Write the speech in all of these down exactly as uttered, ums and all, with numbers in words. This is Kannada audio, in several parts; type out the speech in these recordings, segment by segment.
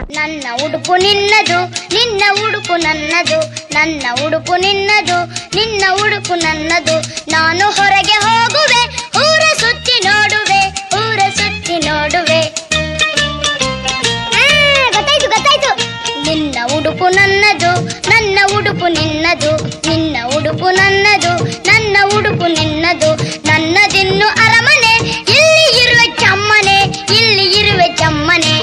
ನನ್ನ ಉಡುಪು ನಿನ್ನದು, ನಿನ್ನ ಉಡುಪು ನನ್ನದು. ನನ್ನ ಉಡುಪು ನಿನ್ನದು, ನಿನ್ನ ಉಡುಪು ನನ್ನದು. ನಾನು ಹೊರಗೆ ಹೋಗುವೆ, ಊರ ಸುತ್ತಿ ನೋಡುವೆ, ಊರ ಸುತ್ತಿ ನೋಡುವೆ. ಗೊತ್ತಾಯ್ತು ಗೊತ್ತಾಯ್ತು. ನಿನ್ನ ಉಡುಪು ನನ್ನದು, ನನ್ನ ಉಡುಪು ನಿನ್ನದು. ನಿನ್ನ ಉಡುಪು ನನ್ನದು, ನನ್ನ ಉಡುಪು ನಿನ್ನದು. ನನ್ನದಿನ್ನು ಅರಮನೆ, ಇಲ್ಲಿ ಇರುವೆ ಚಮ್ಮನೆ, ಇಲ್ಲಿ ಇರುವೆ ಚಮ್ಮನೆ.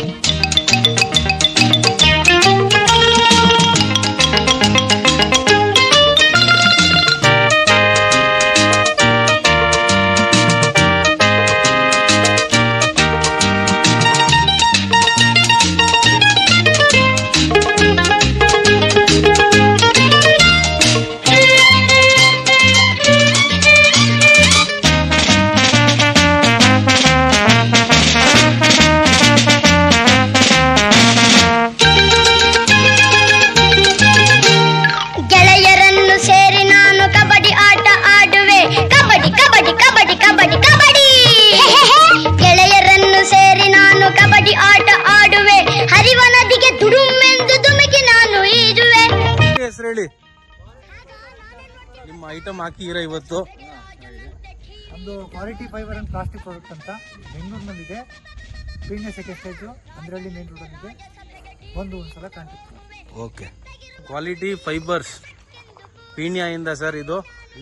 ನಿಮ್ಮ ಐಟಮ್ ಹಾಕಿರ ಇವತ್ತು ಒಂದು quality fiber and plastic product ಅಂತ ಬೆಂಗಳೂರಿನಲ್ಲಿದೆ. ಪೀಣ್ಯ ಸೆಕೆಂಡ್ ಸ್ಟೇಜು ಅಂದ್ರಲ್ಲಿ ಮೇನ್ ರೋಡ್ ಇದೆ. ಒಂದು ಒಂದ್ಸಲ ಕಾಂಟ್ಯಾಕ್ಟ್ ಮಾಡಿ. ಓಕೆ, ಕ್ವಾಲಿಟಿ ಫೈಬರ್ಸ್ ಪೀಣ್ಯದಿಂದ ಸರ್. ಇದು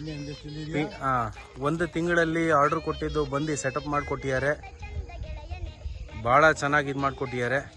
ಒಂದು ತಿಂಗಳಲ್ಲಿ ಆರ್ಡರ್ ಕೊಟ್ಟಿದ್ದು ಬಂದು ಸೆಟಪ್ ಮಾಡಿಕೊಟ್ಟಿದ್ದಾರೆ. ಭಾಳ ಚೆನ್ನಾಗಿ ಇದು ಮಾಡಿಕೊಟ್ಟಿದ್ದಾರೆ.